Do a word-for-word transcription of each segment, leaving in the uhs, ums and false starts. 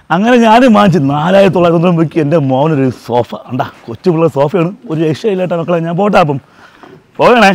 അങ്ങനെ ഞാനും വാങ്ങിച്ചു നാലായിരത്തി തൊള്ളായിരത്തി രൂപയ്ക്ക് എൻ്റെ മോനൊരു സോഫ ഉണ്ടാ കൊച്ചു പിള്ളേർ സോഫയാണ് ഒരു രക്ഷയില്ലാട്ട മക്കളെ ഞാൻ പോട്ടെ അപ്പം പോകണേ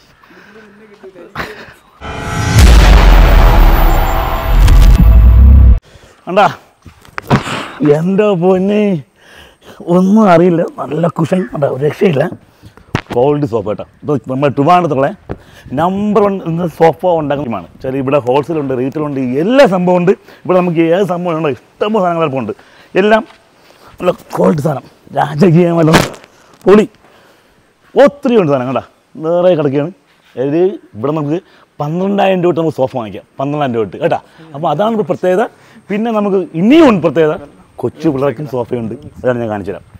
ഉണ്ടാ എൻ്റെ പൊന്നെ ഒന്നും അറിയില്ല നല്ല കുഷൻ ഉണ്ടാ ഒരു രക്ഷയില്ല ക്വാളിറ്റി സോഫ കേട്ടോ ഇപ്പോൾ നമ്മുടെ ട്രിവാൻഡ്രത്തുള്ള നമ്പർ വൺ ഇന്ന് സോഫ ഉണ്ടാക്കുന്നതാണ് ചില ഇവിടെ ഹോൾസെയിലുണ്ട് റീറ്റെയിലുണ്ട് എല്ലാ സംഭവം ഉണ്ട് ഇവിടെ നമുക്ക് ഏത് സംഭവം ഉണ്ടോ ഇഷ്ടംപോലെ സാധനങ്ങൾ ഇപ്പോൾ ഉണ്ട് എല്ലാം നല്ല ക്വാളിറ്റി സാധനം രാജകീയമല്ല പൊളി ഒത്തിരി ഉണ്ട് സാധനം കേട്ടോ നിറയെ കിടക്കുകയാണ് അതായത് ഇവിടെ നമുക്ക് പന്ത്രണ്ടായിരം രൂപ നമുക്ക് സോഫ വാങ്ങിക്കാം പന്ത്രണ്ടായിരം രൂപ കേട്ടോ അപ്പോൾ അതാണ് ഒരു പ്രത്യേകത പിന്നെ നമുക്ക് ഇനിയും ഉണ്ട് പ്രത്യേകത കൊച്ചു പിള്ളേർക്കും സോഫയുണ്ട് അതാണ് ഞാൻ കാണിച്ചു തരാം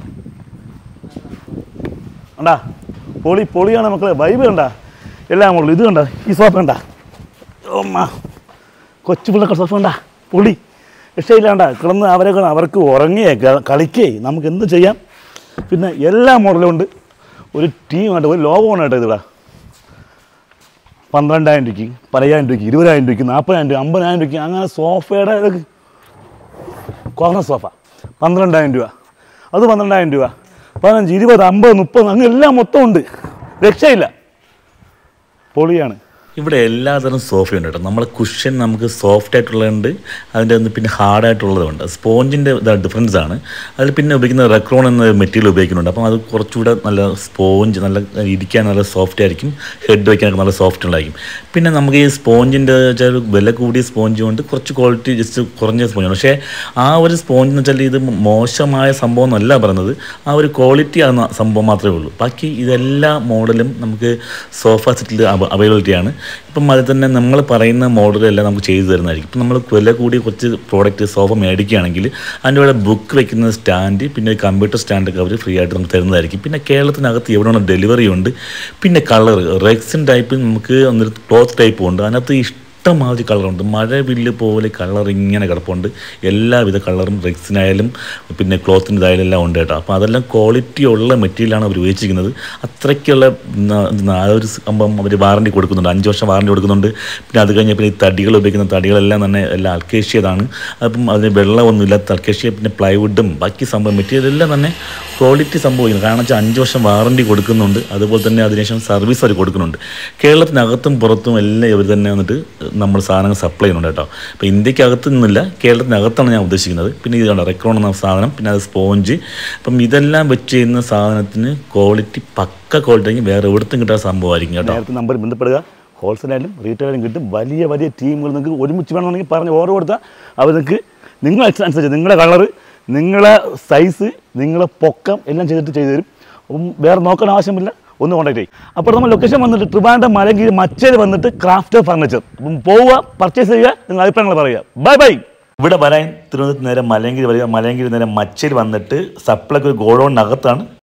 കണ്ടാ പൊളി പൊളിയാണ് മക്കളെ വൈബ് കണ്ടാ എല്ലാം ഉള്ളു ഇത് കണ്ട ഈ സോഫ കണ്ടാ ഓമ്മ കൊച്ചു പിള്ളേർക്ക് സോഫ കണ്ടാ പൊളി രക്ഷയില്ലാണ്ട കിടന്ന് അവരെ അവർക്ക് ഉറങ്ങിയേ കളിക്കേ നമുക്ക് എന്ത് ചെയ്യാം പിന്നെ എല്ലാ മോഡലും ഉണ്ട് ഒരു ടീമായിട്ട് ഒരു ലോകമാണ് കേട്ടോ ഇതിവിടെ പന്ത്രണ്ടായിരം രൂപയ്ക്ക് പതിനായിരം രൂപയ്ക്ക് ഇരുപതിനായിരം രൂപയ്ക്ക് നാൽപ്പതിനായിരം രൂപ അമ്പതിനായിരം രൂപയ്ക്ക് അങ്ങനെ സോഫയുടെ കോർണർ സോഫ പന്ത്രണ്ടായിരം രൂപ അത് പന്ത്രണ്ടായിരം രൂപ പതിനഞ്ച് ഇരുപത് അമ്പത് മുപ്പത് അങ്ങനെ എല്ലാം മൊത്തം ഉണ്ട് രക്ഷയില്ല പൊളിയാണ് ഇവിടെ എല്ലാതരം സോഫയുണ്ട് കേട്ടോ നമ്മളെ കുഷ്യൻ നമുക്ക് സോഫ്റ്റ് ആയിട്ടുള്ളതുണ്ട് അതിൻ്റെ ഒന്ന് പിന്നെ ഹാർഡായിട്ടുള്ളതുണ്ട് സ്പോഞ്ചിൻ്റെ ഡിഫറൻസ് ആണ് അതിൽ പിന്നെ ഉപയോഗിക്കുന്ന റെക്രോൺ എന്ന മെറ്റീരിയൽ ഉപയോഗിക്കുന്നുണ്ട് അപ്പം അത് കുറച്ചുകൂടെ നല്ല സ്പോഞ്ച് നല്ല ഇരിക്കാൻ നല്ല സോഫ്റ്റ് ആയിരിക്കും ഹെഡ് വയ്ക്കാനൊക്കെ നല്ല സോഫ്റ്റ് ഉണ്ടായിരിക്കും പിന്നെ നമുക്ക് ഈ സ്പോഞ്ചിൻ്റെ വെച്ചാൽ വില കൂടിയ സ്പോഞ്ച് കൊണ്ട് കുറച്ച് ക്വാളിറ്റി ജസ്റ്റ് കുറഞ്ഞ സ്പോഞ്ചാണ് പക്ഷേ ആ ഒരു സ്പോഞ്ച് എന്ന് വെച്ചാൽ ഇത് മോശമായ സംഭവം എന്നല്ല പറയുന്നത് ആ ഒരു ക്വാളിറ്റി ആകുന്ന സംഭവം മാത്രമേ ഉള്ളൂ ബാക്കി ഇതെല്ലാ മോഡലും നമുക്ക് സോഫ സെറ്റിൽ അവൈലബിലിറ്റിയാണ് ഇപ്പം അതിൽ തന്നെ നമ്മൾ പറയുന്ന മോഡലെല്ലാം നമുക്ക് ചെയ്തു തരുന്നതായിരിക്കും ഇപ്പം നമ്മൾ വില കൂടി കുറച്ച് പ്രോഡക്റ്റ് സോഫ മേടിക്കുകയാണെങ്കിൽ അതിൻ്റെ കൂടെ ബുക്ക് വെക്കുന്ന സ്റ്റാൻഡ് പിന്നെ കമ്പ്യൂട്ടർ സ്റ്റാൻഡൊക്കെ അവർ ഫ്രീ ആയിട്ട് നമുക്ക് തരുന്നതായിരിക്കും പിന്നെ കേരളത്തിനകത്ത് എവിടെയാണ് ഡെലിവറി ഉണ്ട് പിന്നെ കളർ റെക്സിൻ ടൈപ്പ് നമുക്ക് ഒന്ന് ക്ലോത്ത് ടൈപ്പും ഉണ്ട് അതിനകത്ത് ഇഷ്ടംമാതിരി കളറുണ്ട് മഴവില്ല് പോലെ കളർ ഇങ്ങനെ കിടപ്പുണ്ട് എല്ലാവിധ കളറും റെക്സിനായാലും പിന്നെ ക്ലോത്തിൻ്റെ ഇതായാലും എല്ലാം ഉണ്ട് കേട്ടോ അപ്പോൾ അതെല്ലാം ക്വാളിറ്റി ഉള്ള മെറ്റീരിയലാണ് അവർ ഉപയോഗിച്ചിരിക്കുന്നത് അത്രയ്ക്കുള്ള ആ ഒരു സംഭവം അവർ വാറണ്ടി കൊടുക്കുന്നുണ്ട് അഞ്ച് വർഷം വാറണ്ടി കൊടുക്കുന്നുണ്ട് പിന്നെ അത് കഴിഞ്ഞാൽ പിന്നെ ഈ തടികൾ ഉപയോഗിക്കുന്ന തടികളെല്ലാം തന്നെ എല്ലാം അൽക്കേഷ്യതാണ് അപ്പം അതിന് വെള്ളമൊന്നുമില്ലാത്ത അൽക്കേഷ്യ പിന്നെ പ്ലൈവുഡും ബാക്കി സംഭവം മെറ്റീരിയൽ എല്ലാം തന്നെ ക്വാളിറ്റി സംഭവിക്കുന്നു കാരണം വെച്ചാൽ അഞ്ച് വർഷം വാറണ്ടി കൊടുക്കുന്നുണ്ട് അതുപോലെ തന്നെ അതിനുശേഷം സർവീസ് അവർ കൊടുക്കുന്നുണ്ട് കേരളത്തിനകത്തും പുറത്തും എല്ലാം ഇവർ തന്നെ വന്നിട്ട് നമ്മൾ സാധനങ്ങൾ സപ്ലൈ ചെയ്യുന്നുണ്ട് കേട്ടോ അപ്പോൾ ഇന്ത്യക്കകത്ത് നിന്നില്ല കേരളത്തിനകത്താണ് ഞാൻ ഉദ്ദേശിക്കുന്നത് പിന്നെ ഇത് കണ്ടോ റെക്രോൺ എന്ന സാധനം പിന്നെ അത് സ്പോഞ്ച് അപ്പം ഇതെല്ലാം വെച്ച് ചെയ്യുന്ന സാധനത്തിന് ക്വാളിറ്റി പക്ക ക്വാളിറ്റി ആയിരിക്കും വേറെ എവിടത്തും കിട്ടാൻ സംഭവമായിരിക്കും കേട്ടോ നേരത്തെ നമ്പർ ബന്ധപ്പെടുക ഹോൾസെയിലായാലും റീറ്റെയിലും കിട്ടും വലിയ വലിയ ടീമുകൾ നിങ്ങൾക്ക് ഒരുമിച്ച് വേണമെന്നുണ്ടെങ്കിൽ പറഞ്ഞ് ഓർഡർ കൊടുത്താൽ അവർ നിങ്ങൾക്ക് നിങ്ങൾ അനുസരിച്ച് നിങ്ങളുടെ കളറ് നിങ്ങളെ സൈസ് നിങ്ങളെ പൊക്കം എല്ലാം ചെയ്തിട്ട് ചെയ്തു തരും അപ്പം വേറെ നോക്കാൻ ആവശ്യമില്ല ഒന്ന് കോൺടാക്ട് ചെയ്യും അപ്പോൾ നമ്മൾ ലൊക്കേഷൻ വന്നിട്ട് ട്രിവാൻഡ്രം മലങ്കീഴ് മച്ചേരി വന്നിട്ട് ക്രാഫ്റ്റ് ഫർണിച്ചർ അപ്പം പോവുക പർച്ചേസ് ചെയ്യുക നിങ്ങൾ അഭിപ്രായങ്ങൾ പറയുക ബൈ ബൈ ഇവിടെ വരാൻ തിരുവനന്തപുരത്ത് നേരെ മലയങ്കിരി വരിക മലയങ്കിരി നേരെ മച്ചേരി വന്നിട്ട് സപ്ലൈക്ക് ഒരു ഗോഡൗണിനകത്താണ്